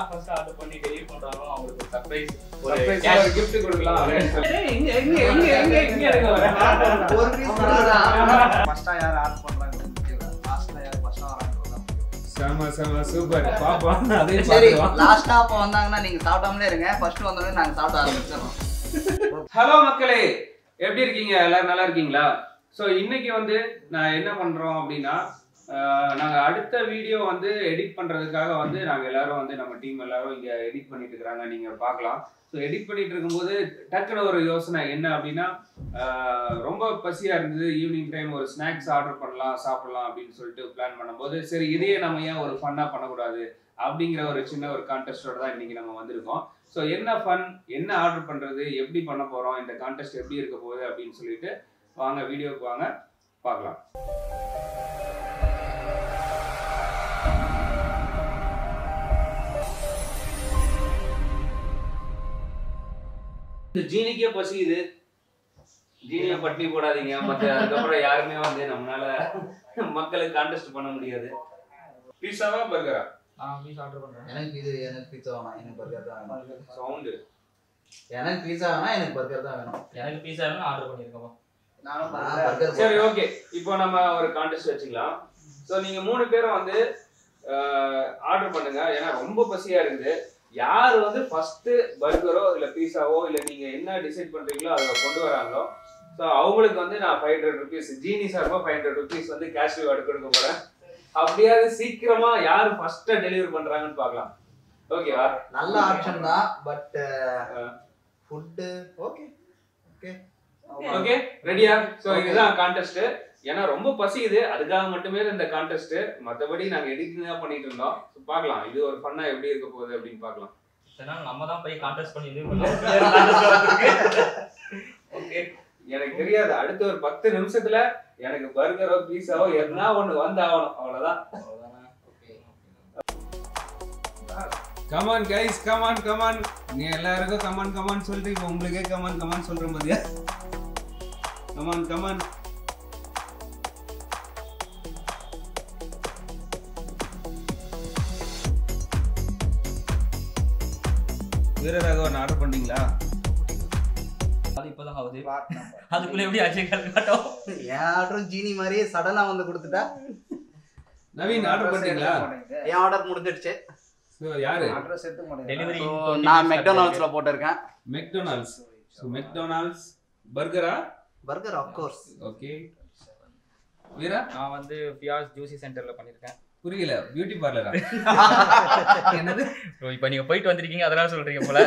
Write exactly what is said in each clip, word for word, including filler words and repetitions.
யார் first order பண்ணி delivery பண்றாங்களோ அவங்களுக்கு ஒரு சர்ப்ரைஸ் ஒரு gift கொடுக்கலாம். எங்க எங்க எங்க எங்க எங்க எடுங்க வர ஒரு பீஸ் கொடுங்க. ஃபர்ஸ்டா யார் ஆர்டர் பண்றாங்க முக்கியம். லாஸ்ட்ல யார் ஃபர்ஸ்டா வராங்கறது தான் முக்கியம். சம சம சூப்பர். பாப்பா அதே சரி பாத்துறோம். லாஸ்டா அப்ப வந்தாங்கன்னா நீங்க சாப்பிடாமலே இருங்க. ஃபர்ஸ்ட் வந்தோனே நாங்க சாப்பிட ஆரம்பிச்சிரோம். ஹலோ மக்களே, எப்படி இருக்கீங்க? எல்லாரும் நல்லா இருக்கீங்களா? சோ இன்னைக்கு வந்து நான் என்ன பண்றோம் அப்படின்னா நாங்க அடுத்த வீடியோ வந்து எடிட் பண்றதுக்காக வந்து நாங்க எல்லாரும் வந்து நம்ம டீம் எல்லாரும் இங்க எடிட் பண்ணிட்டு இருக்காங்க, நீங்க பார்க்கலாம். ஸோ எடிட் பண்ணிட்டு இருக்கும்போது டக்குன்னு ஒரு யோசனை என்ன அப்படின்னா, ரொம்ப பசியா இருந்தது, ஈவினிங் டைம் ஒரு ஸ்நாக்ஸ் ஆர்டர் பண்ணலாம் சாப்பிடலாம் அப்படின்னு சொல்லிட்டு பிளான் பண்ணும்போது, சரி இதையே நம்ம ஏன் ஒரு ஃபன்னா பண்ணக்கூடாது அப்படிங்கிற ஒரு சின்ன ஒரு கான்டெஸ்டோட தான் இன்னைக்கு நம்ம வந்திருக்கோம். ஸோ என்ன ஃபன், என்ன ஆர்டர் பண்றது, எப்படி பண்ண போறோம், இந்த கான்டெஸ்ட் எப்படி இருக்க போகுது அப்படின்னு சொல்லிட்டு வாங்க வீடியோக்கு வாங்க பார்க்கலாம். இந்த ஜீனிக்கே பசிக்குது, ஜீனியை பட்டினி போடாதீங்க. மற்ற அதுக்கப்புறம் யாருமே வந்து நம்மளால மக்களுக்கு கான்டெஸ்ட் பண்ண முடியாது. பீஸாவா பர்கரா? ஆ பீஸா ஆர்டர் பண்றேன். எனக்கு இது எனக்கு பீட்சா வேணாம், எனக்கு பர்கர் தான் வேணும். சவுண்ட் எனக்கு பீட்சா வேணாம், எனக்கு பர்கர் தான் வேணும். எனக்கு பீஸா வேணும் ஆர்டர் பண்ணிருக்கோம். நானும் பர்கர். சரி ஓகே, இப்போ நம்ம ஒரு கான்டெஸ்ட் வச்சுக்கலாம். ஸோ நீங்க மூணு பேரும் வந்து ஆர்டர் பண்ணுங்க, ஏன்னா ரொம்ப பசியா இருக்குது. யார் வந்து ஃபர்ஸ்ட் பர்கரோ இல்ல பீஸாவோ இல்ல நீங்க என்ன டிசைட் பண்றீங்களோ அதை கொண்டு வராங்களோ, ஸோ அவங்களுக்கு வந்து நான் ஃபைவ் ஹண்ட்ரட் ருபீஸ் ஜீனி சார்பா ஃபைவ் ஹண்ட்ரட் ருபீஸ் வந்து கேஷ் ரிவார்டு கொடுக்க போறேன். அப்படியாவது சீக்கிரமா யாரு ஃபர்ஸ்ட் டெலிவரி பண்றாங்கன்னு பார்க்கலாம். ஓகேவா? நல்ல ஆப்ஷன் தான், but food okay okay okay ரெடியா? ஸோ இதுதான் கான்டெஸ்ட். ஏன்னா ரொம்ப பசிக்குது, அதுக்காக மட்டுமே இந்த கான்டெஸ்ட். மற்றபடி நாங்க எடிட்டிங் தான் பண்ணிட்டு இருந்தோம். பார்க்கலாம் இது ஒரு ஃபன்னா எப்படி இருக்க போகுது அப்படின்னு பார்க்கலாம். இதனால நம்ம தான் போய் கான்டெஸ்ட் பண்ணி இது பண்ணோம். ஓகே, எனக்கு தெரியாது, அடுத்த ஒரு பத்து நிமிஷத்துல எனக்கு பர்கரோ பீஸாவோ எதுனா ஒண்ணு வந்து ஆகணும், அவ்வளவுதான். Come on guys, come on come on. நீ எல்லாருக்கும் கமான் கமான் சொல்லிட்டு இப்போ உங்களுக்கே கமான் கமான் சொல்றேன் பாத்தியா? Come on come on. வேற ராகவன் ஆர்டர் பண்ணீங்களா? அது இப்பதான் ஆகுது. அதுக்குள்ள எப்படி ஆச்சு காட்டும். என் ஆர்டரும் ஜீனி மாதிரியே சடனா வந்து கொடுத்துட்டா. நவீன் ஆர்டர் பண்ணீங்களா? என் ஆர்டர் முடிஞ்சிடுச்சு. சோ யாரு அட்ரஸ் செட் பண்ணுங்க. டெலிவரி நான் மெக்டொனால்ட்ஸ்ல போட்டுருக்கேன். மெக்டொனால்ட்ஸ். சோ மெக்டொனால்ட்ஸ் பர்கரா? Burger of course. Okay. Veera? நான் வந்து பியாஸ் ஜூசி சென்டர்ல பண்ணிருக்கேன். புரியல, பியூட்டி பார்லரா? என்னது? இப்போ நீங்க போயிட்டு வந்திருக்கீங்க அதனால சொல்றீங்க போல.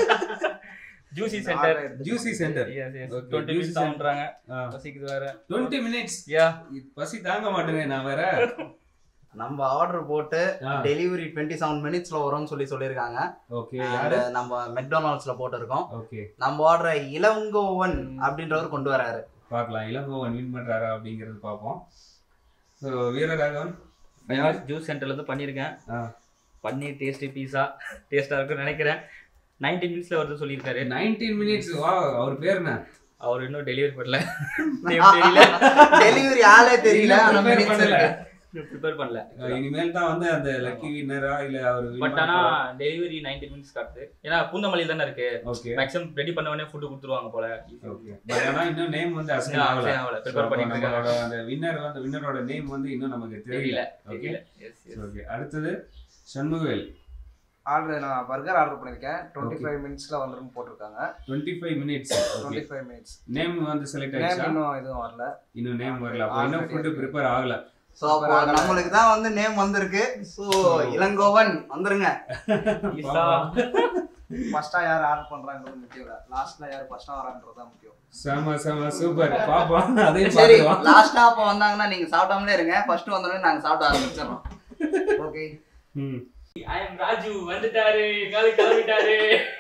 Juicy centre. Juicy centre. Yes yes. இருபது மினிட்ஸ் ஆகும்ன்றாங்க. பசிக்குது வேற. இருபது மினிட்ஸ். யா. பசி தாங்க மாட்டேனே நான் வேற. நம்ம ஆர்டர் போட்டு டெலிவரி இருபத்தி ஏழு மினிட்ஸ்ல வரும்னு சொல்லி சொல்லிருக்காங்க. ஓகே. யாரு? நம்ம மெக்டொனால்ட்ஸ்ல போட்டுருக்கோம். ஓகே. நம்ம ஆர்டர் இளங்கோவன் அப்படின்றவர் கொண்டு வராரு. பார்க்கலாம் இளங்கோவன் வின் பண்றாரா அப்படிங்கறது பாப்போம். சோ வீரராகவன் பியாஸ் ஜூஸ் சென்டர்ல இருந்து பண்ணிருக்கேன். பன்னீர் டேஸ்டி பீஸா டேஸ்டா இருக்குன்னு நினைக்கிறேன். பதினொன்று மினிட்ஸ்ல வருது சொல்லிருக்காரு. பதினொன்று மினிட்ஸ். வாவ், அவர் பேர் என்ன? அவர் இன்னும் டெலிவரி பண்ணல. தெரியல. டெலிவரி ஆளே தெரியல. ஆனா ப்ரிப்பேர் பண்ணல. ப்ரிப்பேர் பண்ணல. இனிமேல் தான் வந்து அந்த லக்கி வின்னரா இல்ல அவர் பட் ஆனா டெலிவரி பதினொன்று மினிட்ஸ் காட்டுது. ஏனா பூந்தமல்லில தான இருக்கு. ஓகே. மேக்ஸிமம் ரெடி பண்ண உடனே ஃபுட் கொடுத்துருவாங்க போல. ஓகே. பட் ஆனா இன்னும் நேம் வந்து அசைன் ஆகல. ப்ரிப்பேர் பண்ணிட்டு இருக்காங்க. அந்த வின்னர் வந்து வின்னரோட நேம் வந்து இன்னும் நமக்கு தெரியல. ஓகே. Yes yes. ஓகே. அடுத்து சண்முகவேல். ஆர்டர் நான் பர்கர் ஆர்டர் பண்ணிருக்கேன். இருபத்தி ஐந்து மினிட்ஸ்ல வந்துரும் போட்டுருக்காங்க. இருபத்தி ஐந்து மினிட்ஸ். இருபத்தி ஐந்து மினிட்ஸ். நேம் வந்து செலக்ட் ஆயிடுச்சா? நேம் இன்னும் எதுவும் வரல. இன்னும் நேம் வரல. அப்ப இன்னும் ஃபுட் ப்ரிப்பேர் ஆகல. சோ அப்ப நமக்கு தான் வந்து நேம் வந்திருக்கு. சோ இளங்கோவன் வந்துருங்க. ஈசா ஃபர்ஸ்டா யார் ஆர்டர் பண்றாங்கறது முக்கியம் இல்ல. லாஸ்ட்ல யார் ஃபர்ஸ்டா வராங்கறது தான் முக்கியம். சம சம சூப்பர். பாப்பா அதே சரி பாத்துறோம். லாஸ்டா அப்ப வந்தாங்கன்னா நீங்க சாப்பிடாமலே இருங்க. ஃபர்ஸ்ட் வந்தோனே நாங்க சாப்பிட ஆரம்பிச்சிரோம். ஓகே. ம். ஐ அம் ராஜு வந்துட்டாரு. காலை கிளம்பிட்டாரு.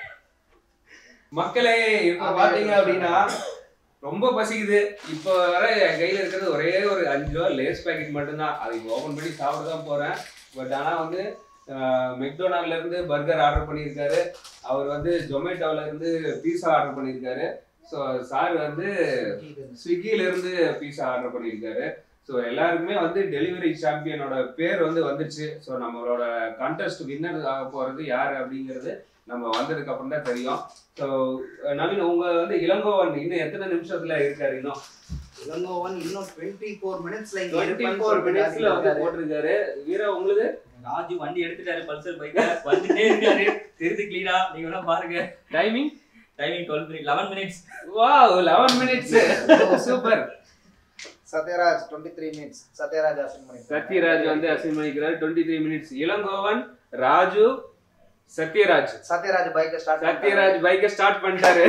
மக்களே இப்ப பாத்தீங்க அப்படின்னா ரொம்ப பசிக்குது. இப்போ வர என் கையில இருக்கிறது ஒரே ஒரு அஞ்சு ரூபா லேஸ் பேக்கெட் மட்டும்தான். அதை ஓபன் பண்ணி சாப்பிட தான் போறேன். பட் ஆனா வந்து மெக்டொனால்ட்ல இருந்து பர்கர் ஆர்டர் பண்ணியிருக்காரு. அவர் வந்து ஜொமேட்டோல இருந்து பீஸா ஆர்டர் பண்ணியிருக்காரு. ஸோ சார் வந்து ஸ்விக்கில இருந்து பீஸா ஆர்டர் பண்ணியிருக்காரு. ஸோ எல்லாருக்குமே வந்து டெலிவரி சாம்பியனோட பேர் வந்து வந்துருச்சு. ஸோ நம்மளோட கான்டெஸ்ட் வின்னர் ஆக போகிறது யார் அப்படிங்கிறது நம்ம வந்ததுக்கு அப்புறம் தான் தெரியும். ஸோ நவீன், உங்க வந்து இளங்கோவன் இன்னும் எத்தனை நிமிஷத்துல இருக்காரு? இன்னும் இளங்கோவன் இன்னும் டுவெண்ட்டி ஃபோர் மினிட்ஸ்ல டுவெண்ட்டி ஃபோர் மினிட்ஸ்ல வந்து போட்டிருக்காரு. வீரா, உங்களுக்கு? ராஜு வண்டி எடுத்துட்டாரு, பல்சர் பைக்ல வந்துட்டே இருக்காரு. தெரிஞ்சு கிளீனா நீங்க வேணா பாருங்க. Timing timing twelve eleven minutes. Wow, eleven minutes. Super. Sathyaraj twenty three minutes. Sathyaraj assign பண்ணிக்கிறார். சத்யராஜ் வந்து அசைன் பண்ணிக்கிறார் twenty three minutes. Ilangovan, Raju, Sathyaraj. Sathyaraj பைக்கை ஸ்டார்ட் சத்யராஜ் பைக்கை ஸ்டார்ட் பண்ணிட்டாரு.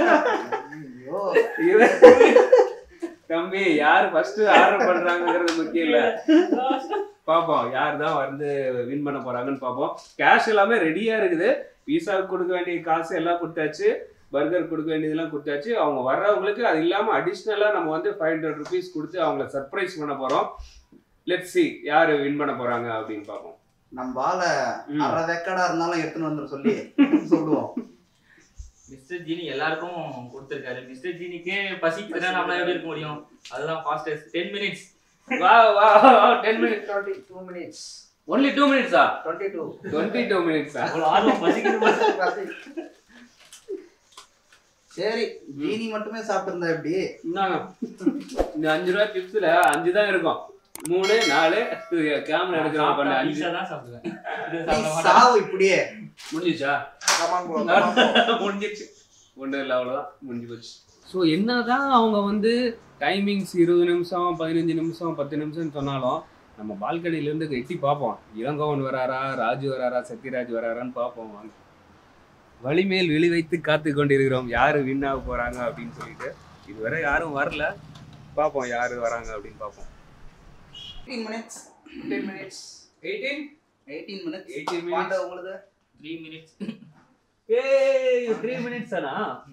தம்பி, யார் ஃபர்ஸ்ட் ஆர்டர் பண்றாங்கிறது முக்கியம் இல்ல. பாப்போம் யார் தான் வந்து வின் பண்ண போறாங்கன்னு பாப்போம். கேஷ் எல்லாமே ரெடியா இருக்குது. பீஸாவுக்கு கொடுக்க வேண்டிய காசு எல்லாம் கொடுத்தாச்சு, பர்கர் கொடுக்க வேண்டியதெல்லாம் கொடுத்தாச்சு. அவங்க வர்றவங்களுக்கு அது இல்லாம அடிஷ்னலா நம்ம வந்து ஃபைவ் ஹண்ட்ரட் ருபீஸ் கொடுத்து அவங்கள சர்ப்ரைஸ் பண்ண போறோம். லெட்ஸ் சி யாரு வின் பண்ண போறாங்க அப்படின்னு பாப்போம். நம்ம ஆள அரை வெக்கடா இருந்தாலும் எடுத்துன்னு வந்துரு சொல்லி சொல்லுவோம். மிஸ்டர் ஜீனி எல்லாருக்கும் கொடுத்திருக்காரு. மிஸ்டர் ஜீனிக்கு பசிக்குதுன்னா நம்மளால எப்படி இருக்க முடியும்? அதுதான் ஃபாஸ்டஸ்ட். ten minutes. வா வா ten minutes. Twenty two minutes. only two minutes ஆ? Twenty two twenty two minutes ஆ? அவ்வளவு ஆர்வம் பசிக்குது. சரி, ஜீனி மட்டுமே சாப்பிட்டிருந்தா எப்படி? இந்தாங்க, இந்த அஞ்சு ரூபாய் டிப்ஸ்ல அஞ்சு தான் இருக்கும். மூணு நாலு கேமரா எடுக்கிறோம் பண்ண அஞ்சு தான் சாப்பிடுவேன். சாவு இப்படியே முடிஞ்சிச்சா? Come on bro, come on bro. முடிஞ்சிச்சு. ஒன்றும் இல்லை, அவ்வளோதான், முடிஞ்சு போச்சு. ஸோ என்னதான் அவங்க வந்து டைமிங்ஸ் இருபது நிமிஷம் பதினஞ்சு நிமிஷம் பத்து நிமிஷம்னு சொன்னாலும் நம்ம பால்கனிலேருந்து எட்டி பார்ப்போம். இளங்கோவன் வராரா, ராஜு வராரா, சத்யராஜ் வராரான்னு பார்ப்போம். வாங்க, வழிமேல் விழி வைத்து காத்து கொண்டிருக்கிறோம் யாரு வின் ஆக போறாங்க அப்படின்னு சொல்லிட்டு. இதுவரை யாரும் வரல, பார்ப்போம் யாரு வராங்க அப்படின்னு பார்ப்போம். eighteen minutes. fifteen minutes. Eighteen eighteen minutes. Eighteen பாண்டா மினிட்ஸ். உங்களுக்கு three minutes. ஏய், த்ரீ மினிட்ஸ் தானா?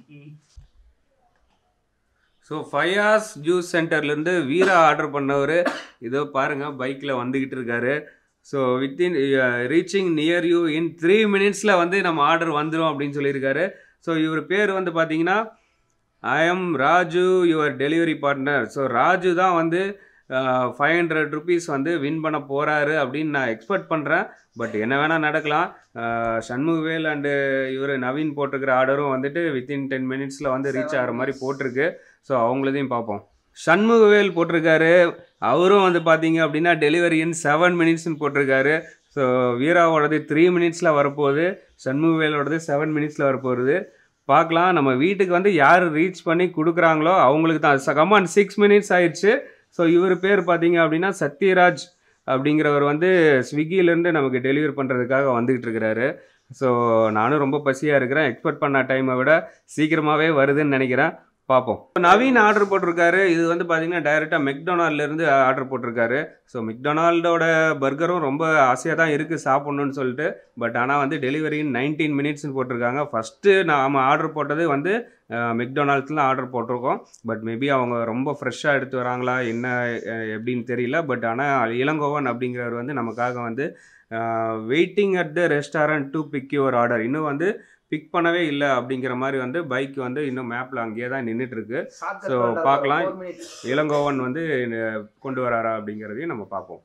ஸோ ஃபயாஸ் ஜூஸ் சென்டர்லேருந்து வீரா ஆர்டர் பண்ணவர் இதோ பாருங்கள் பைக்கில் வந்துக்கிட்டு இருக்காரு. So within reaching near you in three மினிட்ஸில் வந்து நம்ம ஆர்டர் வந்துடும் அப்படின்னு சொல்லியிருக்காரு. ஸோ இவர் பேர் வந்து பார்த்தீங்கன்னா I am Raju your delivery partner. So Raju தான் வந்து ஃபைவ் ஹண்ட்ரட் ருபீஸ் வந்து வின் பண்ண போகிறாரு அப்படின்னு நான் எக்ஸ்பெக்ட் பண்ணுறேன். பட் என்ன வேணால் நடக்கலாம். சண்முகவேல் அண்டு இவர் நவீன் போட்டிருக்கிற ஆர்டரும் வந்துட்டு வித்தின் டென் மினிட்ஸில் வந்து ரீச் ஆகிற மாதிரி போட்டிருக்கு. ஸோ அவங்களதையும் பார்ப்போம். சண்முகவேல் போட்டிருக்காரு, அவரும் வந்து பார்த்தீங்க அப்படின்னா டெலிவரி இன் செவன் மினிட்ஸ்னு போட்டிருக்காரு. ஸோ வீராவோடது த்ரீ மினிட்ஸில் வரப்போகுது, சண்முகவேலோடது செவன் மினிட்ஸில் வரப்போகுது. பார்க்கலாம் நம்ம வீட்டுக்கு வந்து யார் ரீச் பண்ணி கொடுக்குறாங்களோ அவங்களுக்கு தான். கமான், சிக்ஸ் மினிட்ஸ் ஆயிடுச்சு. ஸோ இவர் பேர் பார்த்தீங்க அப்படின்னா சத்யராஜ் அப்படிங்கிறவர் வந்து ஸ்விக்கியிலேருந்து நமக்கு டெலிவரி பண்ணுறதுக்காக வந்துக்கிட்டு இருக்கிறாரு. ஸோ நானும் ரொம்ப பசியாக இருக்கிறேன். எக்ஸ்பெக்ட் பண்ண டைமை விட சீக்கிரமாகவே வருதுன்னு நினைக்கிறேன். பார்ப்போம். நவீன் ஆர்டர் போட்டிருக்காரு. இது வந்து பார்த்தீங்கன்னா டைரெக்டாக மெக்டொனால்ட்லேருந்து ஆர்டர் போட்டிருக்காரு. ஸோ மெக்டொனால்டோட பர்கரும் ரொம்ப ஆசையாக தான் இருக்குது சாப்பிட்ணுன்னு சொல்லிட்டு. பட் ஆனால் வந்து டெலிவரி நைன்டீன் மினிட்ஸ்னு போட்டிருக்காங்க. ஃபஸ்ட்டு நாம் ஆர்டர் போட்டது வந்து மெக்டொனால்ட்ஸில் ஆர்டர் போட்டிருக்கோம். பட் மேபி அவங்க ரொம்ப ஃப்ரெஷ்ஷாக எடுத்து வராங்களா என்ன எப்படின்னு தெரியல. பட் ஆனால் இளங்கோவன் அப்படிங்கிறவர் வந்து நமக்காக வந்து waiting at the restaurant to pick your order, இன்னும் வந்து பிக் பண்ணவே இல்லை அப்படிங்கிற மாதிரி வந்து பைக் வந்து இன்னும் மேப்பில் அங்கேயே தான் நின்றுட்டு இருக்கு. ஸோ பார்க்கலாம் இளங்கோவன் வந்து கொண்டு வராரா அப்படிங்கிறதையும் நம்ம பார்ப்போம்.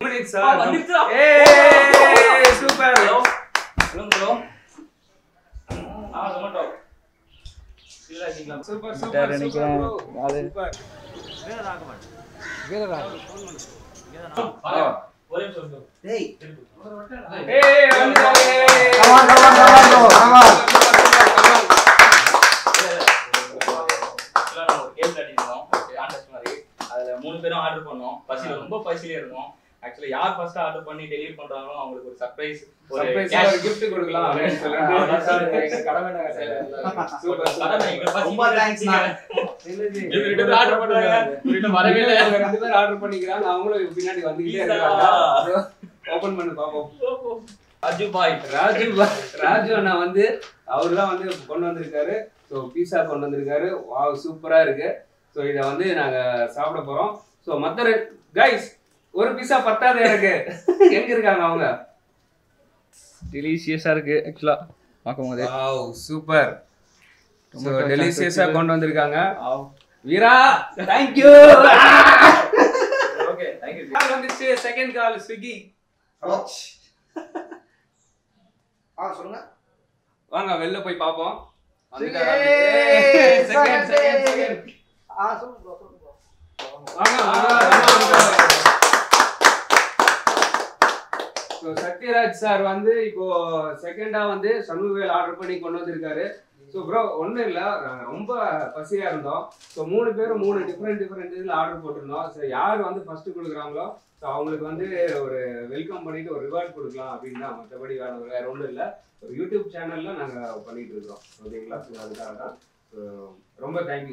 மூணு பேரும் ஆர்டர் பண்ணோம். பசியில ரொம்ப பசியில இருந்தோம். ஆக்சுவலி யார் ஃபர்ஸ்ட் ஆர்டர் பண்ணி டெலிவரி பண்றாங்களோ அவங்களுக்கு ஒரு சர்ப்ரைஸ் ஒரு gift கொடுக்கலாம் அப்படினு சொல்லிட்டு எங்க கடமைனா ரொம்ப தேங்க்ஸ் னா. இது ரெண்டு ஆர்டர் பண்றாங்க, ரெண்டு வரவே இல்ல. ரெண்டு பேர் ஆர்டர் பண்ணிக்கிறாங்க, அவங்களும் பின்னாடி வந்துட்டே இருக்காங்க. ஓபன் பண்ணி பாப்போம். ராஜு பாய் ராஜு ராஜு அண்ணா வந்து அவர்தான் வந்து கொண்டு வந்திருக்காரு. ஸோ பீஸா கொண்டு வந்திருக்காரு. வாவ், சூப்பரா இருக்கு. ஸோ இதை வந்து நாங்க சாப்பிட போறோம். ஸோ மற்ற கைஸ் ஒரு பீஸா பத்தாது எனக்கு. எங்க இருக்காங்க அவங்க? டெலிஷியஸா இருக்கு ஆக்சுவலா பாக்கும்போது. Wow, super. சோ டெலிஷியஸா கொண்டு வந்திருக்காங்க. Veera, thank you. Okay, second call Swiggy. ஆ சொல்லுங்க. வாங்க வெளில போய் பாப்போம். செகண்ட் செகண்ட் செகண்ட் செகண்ட் ஆ சொல்லுங்க bro, சொல்லுங்க bro. வாங்க வாங்க. ஸோ சத்யராஜ் சார் வந்து இப்போ செகண்டா வந்து சண்முகவேல் ஆர்டர் பண்ணி கொண்டு வந்திருக்காரு. ஸோ ப்ரோ ஒன்றும் இல்லை, ரொம்ப பசியாக இருந்தோம். ஸோ மூணு பேரும் மூணு டிஃப்ரெண்ட் டிஃப்ரெண்ட் இதில் ஆர்டர் போட்டிருந்தோம். ஸோ யார் வந்து ஃபர்ஸ்ட் கொடுக்குறாங்களோ ஸோ அவங்களுக்கு வந்து ஒரு வெல்கம் பண்ணிட்டு ஒரு ரிவார்ட் கொடுக்கலாம் அப்படின்னு தான். மற்றபடி வேற வேற ஒன்றும் இல்லை. ஒரு யூடியூப் சேனலில் நாங்கள் பண்ணிட்டு இருக்கோம். ஓகேங்களா? ஸோ அதுக்காக தான். ஸோ ரொம்ப தேங்க்யூ.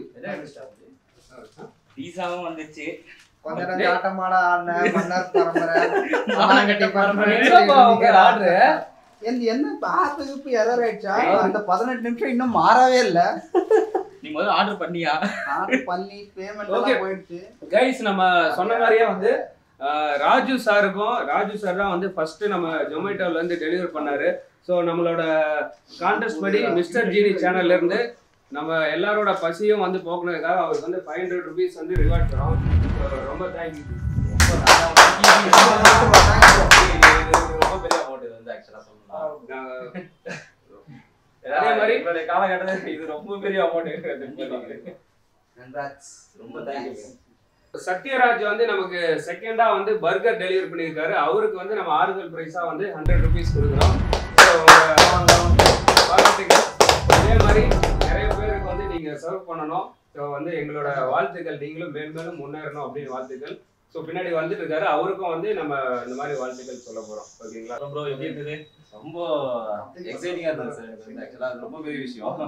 பீஸாவும் வந்துச்சு. கொஞ்ச நேரம் ஆட்டமாடா ஆடின மன்னர் பரம்பரை மானங்கட்ட பரம்பரை. ஆர்டர் என்ன பாத்துக்கு இப்ப எரர் ஆயிடுச்சா? அந்த பதினெட்டு நிமிஷம் இன்னும் மாறவே இல்ல. நீ முதல்ல ஆர்டர் பண்ணியா? ஆர்டர் பண்ணி பேமெண்ட் எல்லாம் போயிடுச்சு. கைஸ் நம்ம சொன்ன மாதிரியே வந்து ராஜு சாருக்கும் ராஜு சார் தான் வந்து ஃபர்ஸ்ட் நம்ம ஜொமேட்டோல இருந்து டெலிவரி பண்ணாரு. ஸோ நம்மளோட கான்டெஸ்ட் படி மிஸ்டர் ஜீனி சேனல்ல இருந்து நம்ம எல்லாரோட பசியும் வந்து போக்குனதுக்காக அவருக்கு வந்து ஃபைவ் ஹண்ட்ரட் ருபீஸ் வந்து ரிவார்ட் தரோம். ரொம்ப தேங்க்யூ. ரொம்ப பெரிய அமௌண்ட் இது வந்து ஆக்சுவலா சொல்லலாம். அதே மாதிரி காலகட்டத்தில் இது ரொம்ப பெரிய அமௌண்ட். ரொம்ப தேங்க்யூ. சத்யராஜ் வந்து நமக்கு செகண்டா வந்து பர்கர் டெலிவரி பண்ணியிருக்காரு. அவருக்கு வந்து நம்ம ஆறுதல் பிரைஸா வந்து ஹண்ட்ரட் ருபீஸ் கொடுக்குறோம். அதே மாதிரி நிறைய பேருக்கு வந்து நீங்க சர்வ் பண்ணணும். ஸோ வந்து எங்களோட வாழ்த்துக்கள், நீங்களும் மேலும் மேலும் முன்னேறணும் அப்படின்னு வாழ்த்துக்கள். ஸோ பின்னாடி வந்துட்டு இருக்காரு, அவருக்கும் வந்து நம்ம இந்த மாதிரி வாழ்த்துக்கள் சொல்ல போறோம். ஓகேங்களா ப்ரோ? எப்படி இருக்குது? ரொம்ப எக்ஸைட்டிங்கா இருந்தது சார். ஆக்சுவலா அது ரொம்ப பெரிய விஷயம்.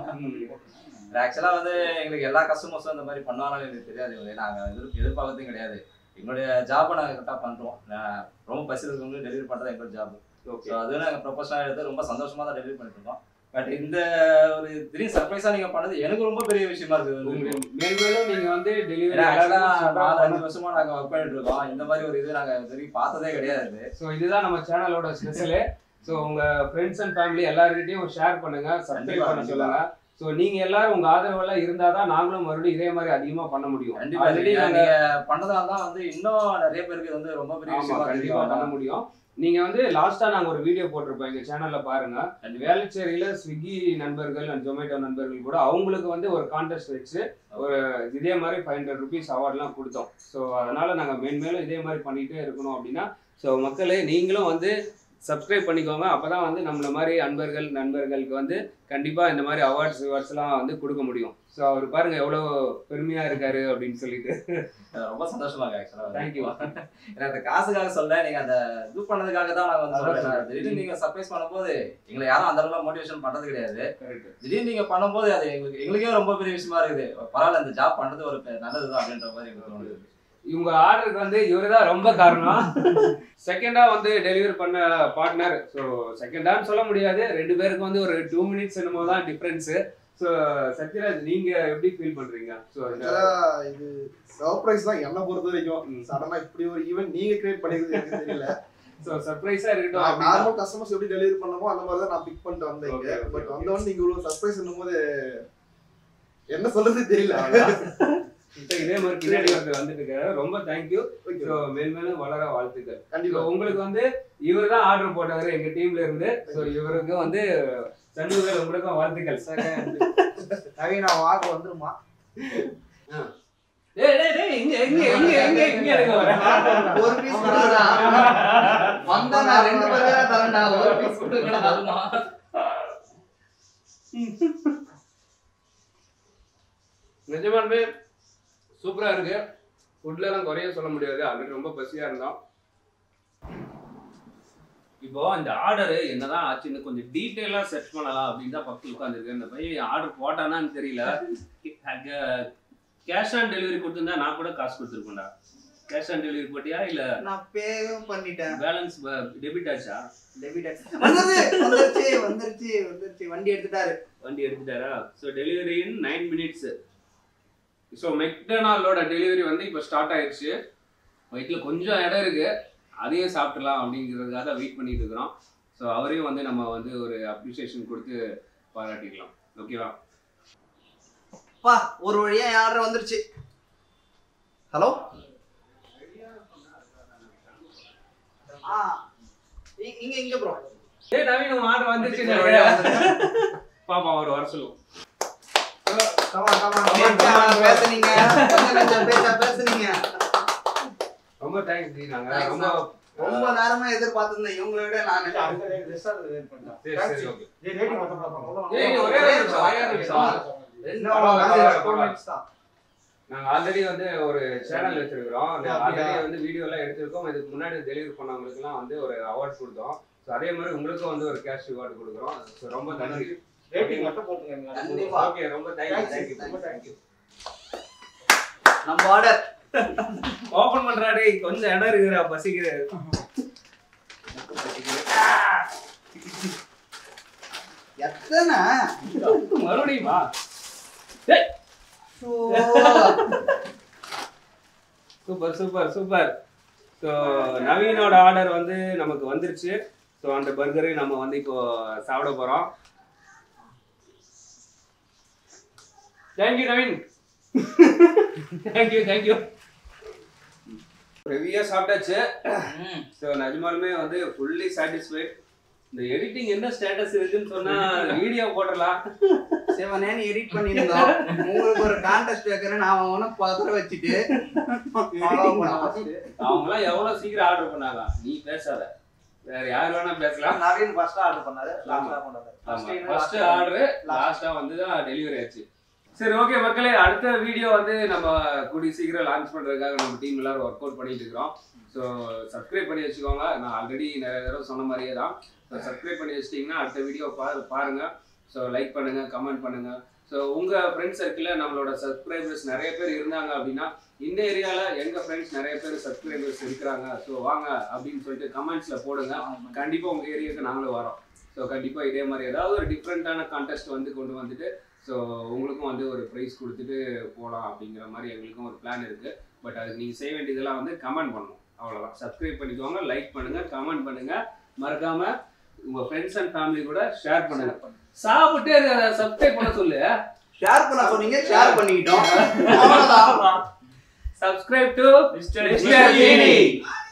ஆக்சுவலா வந்து எங்களுக்கு எல்லா கஸ்டமர்ஸும் இந்த மாதிரி பண்ணுவாங்கன்னு எனக்கு தெரியாது. நாங்க எதிர்ப்பு எதிர்பார்க்கறதும் கிடையாது. எங்களுடைய ஜாபை நாங்கள் கரெக்டாக பண்றோம். ரொம்ப பசியில் வந்து டெலிவரி பண்றது எங்களோட ஜாப். ஸோ அது நாங்கள் ப்ரொஃபஷனலாக எடுத்து ரொம்ப சந்தோஷமா தான் டெலிவரி பண்ணிட்டு இருக்கோம். பட் இந்த ஒரு திடீர் சர்ப்ரைஸா நீங்க பண்ணது எனக்கு ரொம்ப பெரிய விஷயமா இருக்குது. மேலும் நீங்க வந்து டெலிவரி நாலு அஞ்சு வருஷமா நாங்க ஒர்க் பண்ணிட்டு இருக்கோம். இந்த மாதிரி ஒரு இது நாங்க இது பார்த்ததே கிடையாது. ஸோ இதுதான் நம்ம சேனலோட ஸ்பெஷலு. ஸோ உங்க ஃப்ரெண்ட்ஸ் அண்ட் ஃபேமிலி எல்லாருக்கிட்டையும் ஷேர் பண்ணுங்க, சப்ஸ்கிரைப் பண்ண சொல்லுங்க. ஸோ நீங்க எல்லாரும் உங்க ஆதரவெல்லாம் இருந்தாதான் நாங்களும் மறுபடியும் இதே மாதிரி அதிகமா பண்ண முடியும். ஆல்ரெடி நீங்க பண்றதால தான் வந்து இன்னும் நிறைய பேருக்கு வந்து ரொம்ப பெரிய விஷயமா கண்டிப்பா பண்ண முடியும். நீங்க வந்து லாஸ்டா நாங்க ஒரு வீடியோ போட்டிருப்போம் எங்க சேனல்ல பாருங்க. வேளச்சேரியில ஸ்விக்கி நண்பர்கள் அண்ட் ஜொமேட்டோ நண்பர்கள் கூட அவங்களுக்கு வந்து ஒரு கான்டெஸ்ட் வச்சு ஒரு இதே மாதிரி ஃபைவ் ஹண்ட்ரட் ருபீஸ் அவார்ட்லாம் கொடுத்தோம். ஸோ அதனால நாங்க மேன்மேலும் இதே மாதிரி பண்ணிட்டே இருக்கணும் அப்படின்னா ஸோ மக்களே நீங்களும் வந்து சப்ஸ்கிரைப் பண்ணிக்கோங்க. அப்பதான் வந்து நம்மள மாதிரி அன்பர்கள் நண்பர்களுக்கு வந்து கண்டிப்பா இந்த மாதிரி அவார்ட்ஸ் ரிவார்ட்ஸ் எல்லாம் வந்து கொடுக்க முடியும். ஸோ அவர் பாருங்க எவ்வளவு பெருமையா இருக்காரு அப்படின்னு சொல்லிட்டு ரொம்ப சந்தோஷமா இருக்கு. ஆக்சுவலா தேங்க்யூ. அந்த காசுக்காக சொல்ல நீங்க அந்த இது பண்ணதுக்காக தான் நான் வந்து சொல்றேன். திடீர்னு நீங்க சர்ப்ரைஸ் பண்ணும்போது எங்களை யாரும் அந்த அளவுக்கு மோட்டிவேஷன் பண்றது கிடையாது. திடீர்னு நீங்க பண்ணும்போது அது எங்களுக்கு எங்களுக்கே ரொம்ப பெரிய விஷயமா இருக்குது. பரவாயில்ல, இந்த ஜாப் பண்றது ஒரு நல்லதுதான் அப்படின்ற மாதிரி எனக்கு தோணுது. இவங்க ஆர்டருக்கு வந்து இவரு தான் ரொம்ப காரணம். செகண்டா வந்து டெலிவரி பண்ண பார்ட்னர். ஸோ செகண்டான்னு சொல்ல முடியாது, ரெண்டு பேருக்கு வந்து ஒரு டூ மினிட்ஸ் என்னமோ தான் டிஃபரன்ஸ். ஸோ சத்யராஜ் நீங்க எப்படி ஃபீல் பண்றீங்க? ஸோ இது சர்ப்ரைஸ் தான் என்ன பொறுத்த வரைக்கும். சடனா இப்படி ஒரு ஈவென்ட் நீங்க கிரியேட் பண்ணிருக்கீங்க எனக்கு தெரியல. ஸோ சர்ப்ரைஸா இருக்கட்டும். நார்மல் கஸ்டமர்ஸ் எப்படி டெலிவரி பண்ணமோ அந்த மாதிரி தான் நான் பிக் பண்ணிட்டு வந்தேன். பட் வந்தவொடனே நீங்க இவ்வளவு சர்ப்ரைஸ் பண்ணும்போது என்ன சொல்றது தெரியல. இதே மாதிரி பின்னாடி ஒருத்தர் வந்துட்டு இருக்காரு. ரொம்ப தேங்க்யூ. ஸோ மேல்மேலும் வளர வாழ்த்துக்கள். கண்டிப்பா. உங்களுக்கு வந்து இவர் தான் ஆர்டர் போட்டவர் எங்க டீம்ல இருந்து. ஸோ இவருக்கு வந்து சண்முகவேல் உங்களுக்கும் வாழ்த்துக்கள். நவீனா வாக்கு வந்துருமா? டேய் டேய் டேய் இங்க இங்க இங்க இங்க இங்க எடுங்க வர. ஒரு பீஸ் தரடா. வந்தா நான் ரெண்டு பேரா தரேன்டா. ஒரு பீஸ் கொடுங்கடா. வருமா? நிஜமாலுமே சூப்பரா இருக்கு. ஃபுட்ல எல்லாம் குறைய சொல்ல முடியாது. ஆல்ரெடி ரொம்ப பசியா இருந்தோம். இப்போ இந்த ஆர்டர் என்னதான் ஆச்சுன்னு கொஞ்சம் டீட்டெயிலா செர்ச் பண்ணலாம் அப்படின்னு தான் பக்கத்துல உட்காந்துருக்கேன். இந்த பையன் ஆர்டர் போட்டானான்னு தெரியல. கேஷ் ஆன் டெலிவரி கொடுத்துருந்தா நான் கூட காசு கொடுத்துருக்கேன்டா. கேஷ் ஆன் டெலிவரி போட்டியா இல்ல? நான் பேவும் பண்ணிட்டேன். பேலன்ஸ் டெபிட் ஆச்சா? டெபிட் ஆச்சு. வந்துருச்சு வந்துருச்சு வந்துருச்சு வந்துருச்சு. வண்டி எடுத்துட்டாரு. வண்டி எடுத்துட்டாரா? So delivery in nine minutes. So மெக்டொனால்டோட டெலிவரி வந்து இப்போ ஸ்டார்ட் ஆயிடுச்சு. வயிற்றுல கொஞ்சம் இடம் இருக்கு, அதையும் சாப்பிடலாம் அப்படிங்கிறதுக்காக வெயிட் பண்ணிட்டு இருக்கிறோம். ஸோ அவரையும் வந்து நம்ம வந்து ஒரு அப்ரிசியேஷன் கொடுத்து பாராட்டிக்கலாம். ஓகேவா? பா ஒரு வழியா யாரும் வந்துருச்சு. ஹலோ இங்க இங்க ப்ரோ. ஏய் நவீன் உன் ஆர்டர் வந்துச்சு. பாப்பா அவர் வர சொல்லுவோம். கமா கமா கமா பேசுனீங்க. கொஞ்சம் பேச பேசுனீங்க. ரொம்ப தேங்க்ஸ் டி. நாங்க ரொம்ப ரொம்ப நேரமா எதிர்பார்த்திருந்தேன். இவங்களை விட நான் அங்க ரெஸ்டாரன்ட் வெயிட் பண்ணேன். சரி சரி ஓகே. ஏய் ரேட்டிங் மட்டும் பாப்போம். ஏய் ஒரே நிமிஷம் ஒரே நிமிஷம். நாங்க ஆல்ரெடி வந்து ஒரு சேனல் வச்சிருக்கிறோம். ஆல்ரெடி வந்து வீடியோ எல்லாம் எடுத்திருக்கோம். இதுக்கு முன்னாடி டெலிவரி பண்ணவங்களுக்கு எல்லாம் வந்து ஒரு அவார்ட் கொடுத்தோம். சோ அதே மாதிரி உங்களுக்கும் வந்து ஒரு கேஷ் ரிவார்ட் கொடுக்குறோம். சோ ரொம்ப நன்றி. ரேட்டிங் மட்டும் போட்டுங்க. கண்டிப்பா. ஓகே ரொம்ப தேங்க்ஸ். தேங்க் யூ ரொம்ப தேங்க் யூ. நம்ம ஆர்டர் ஓபன் பண்றா டேய். கொஞ்சம் இடம் இருக்குடா பசிக்குது. எத்தனை மறுபடியுமா? Super super super. ஸோ நவீனோட ஆர்டர் வந்து நமக்கு வந்துருச்சு. ஸோ அந்த பர்கரை நம்ம வந்து இப்போ சாப்பிட போறோம். தேங்க்யூ நவீன். Thank you thank you. ஹெவியா சாப்பிட்டாச்சு. ஸோ நிஜமாலுமே வந்து ஃபுல்லி சாட்டிஸ்ஃபைட். இந்த எடிட்டிங் என்ன ஸ்டேட்டஸ் இருக்குன்னு சொன்னா வீடியோ போடலாம். செவனேன்னு எடிட் பண்ணிருந்தோம். உங்களுக்கு ஒரு கான்டெஸ்ட் வைக்கிறேன். நான் அவனை பதற வச்சுட்டு அவங்களாம் எவ்வளவு சீக்கிரம் ஆர்டர் பண்ணாங்க. நீ பேசாத, வேற யார் வேணா பேசலாம். நவீன் ஃபர்ஸ்ட் ஆர்டர் பண்ணாரு, லாஸ்டா பண்ணாரு. ஃபர்ஸ்ட் ஆர்டர் லாஸ்டா வந்து தான் டெலிவரி ஆச்சு. சரி ஓகே மக்களே, அடுத்த வீடியோ வந்து நம்ம கூடிய சீக்கிரம் லான்ச் பண்றதுக்காக நம்ம டீம் எல்லாரும் ஒர்க் அவுட் பண்ணிட்டு இருக்கிறோம். ஸோ சப்ஸ்கிரைப் பண்ணி வச்சுக்கோங்க. நான் ஆல்ரெடி நிறைய தடவை சொன்ன மாதிரியே தான். ஸோ சப்ஸ்கிரைப் பண்ணி வச்சிட்டிங்கன்னா அடுத்த வீடியோ பாரு பாருங்க. ஸோ லைக் பண்ணுங்க, கமெண்ட் பண்ணுங்க. ஸோ உங்க ஃப்ரெண்ட்ஸ் சர்க்கிளில் நம்மளோட சப்ஸ்கிரைபர்ஸ் நிறைய பேர் இருந்தாங்க அப்படின்னா, இந்த ஏரியாவில் எங்கள் ஃப்ரெண்ட்ஸ் நிறைய பேர் சப்ஸ்கிரைபர்ஸ் இருக்கிறாங்க, ஸோ வாங்க அப்படின்னு சொல்லிட்டு கமெண்ட்ஸில் போடுங்க. கண்டிப்பாக உங்கள் ஏரியாவுக்கு நாங்களும் வரோம். ஸோ கண்டிப்பாக இதே மாதிரி ஏதாவது ஒரு டிஃப்ரெண்ட்டான கான்டெஸ்ட் வந்து கொண்டு வந்துட்டு ஸோ உங்களுக்கும் வந்து ஒரு ப்ரைஸ் கொடுத்துட்டு போகலாம் அப்படிங்கிற மாதிரி எங்களுக்கும் ஒரு பிளான் இருக்குது. பட் அதுக்கு நீங்கள் செய்ய வேண்டியதெல்லாம் வந்து கமெண்ட் பண்ணணும், அவ்வளோதான். சப்ஸ்கிரைப் பண்ணிக்கோங்க, லைக் பண்ணுங்கள், கமெண்ட் பண்ணுங்கள், மறக்காமல் உங்கள் ஃப்ரெண்ட்ஸ் அண்ட் ஃபேமிலி கூட ஷேர் பண்ணுங்கள். சாப்பிட்டு அதை சப்ஸ்கிரைப் பண்ண சொல்லு. ஷேர் பண்ண சொன்னீங்க, ஷேர் பண்ணிக்கிட்டோம். அவ்வளவுதான். Subscribe to Mister Genie.